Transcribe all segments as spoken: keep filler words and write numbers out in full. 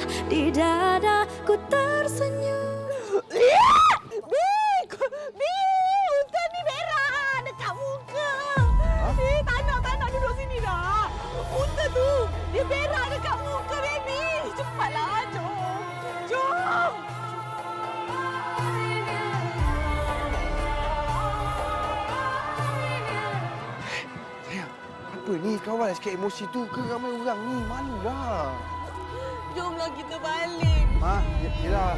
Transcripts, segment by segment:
di dadaku tersenyum. Bik! Bik! Unta ni merah dekat muka. Eh, tak nak, tak nak duduk sini dah. Unta tu, dia merah dekat muka, baby. Cepatlah, jom. Jom! Sayang, apa ni kawan sikit emosi tu ke ramai orang ni? Malulah. Jomlah kita balik. Ha, yelah.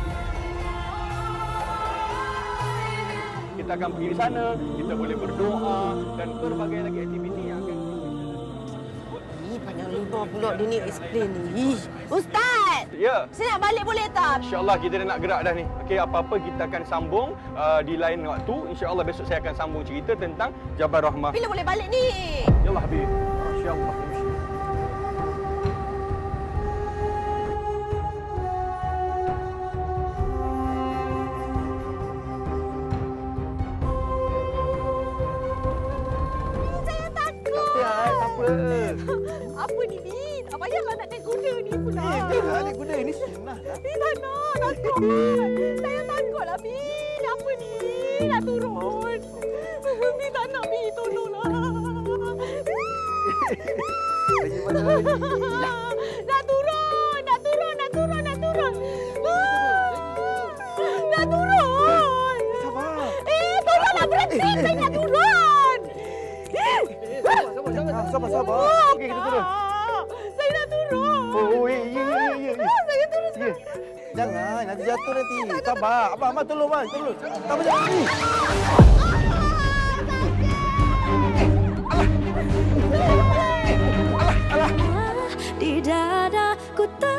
Kita akan pergi di sana, kita boleh berdoa dan berbagai lagi aktiviti yang akan Ih, panjang lebar pula dia ni explain ni. Ih, Ustaz! Ya. Saya nak balik boleh tak? InsyaAllah kita dah nak gerak dah ni. Okey, apa-apa kita akan sambung uh, di lain waktu. InsyaAllah besok saya akan sambung cerita tentang Jabal Rahmah. Bila boleh balik ni? Yalah, Habib. InsyaAllah. Saya takut. Apa? Apa ni, Bi? Tak payahlah nak naik kuda ni pula. Eh, biarlah naik kuda ni senang. Bi, tak nak. Takut. Saya takutlah, Bi. Apa ni? Nak turun. Bi, tak nak, Bi. Tolonglah. Lagi mana lagi? Nak turun. Nak turun. Nak turun. Nak turun. Nak turun. Sabar. Eh, tolonglah berhenti. Saya nak turun. Sabar, sabar, sabar. Okey, kita turun. Saya nak turun. Oh, oh, ya, ya, ya, ya, ya. Saya turun Ya. sekarang. Jangan, nanti jatuh nanti. Sabar. Abang, abang tolong, bang. Tolong. Sabar, jangan. Ni. Di dadaku ter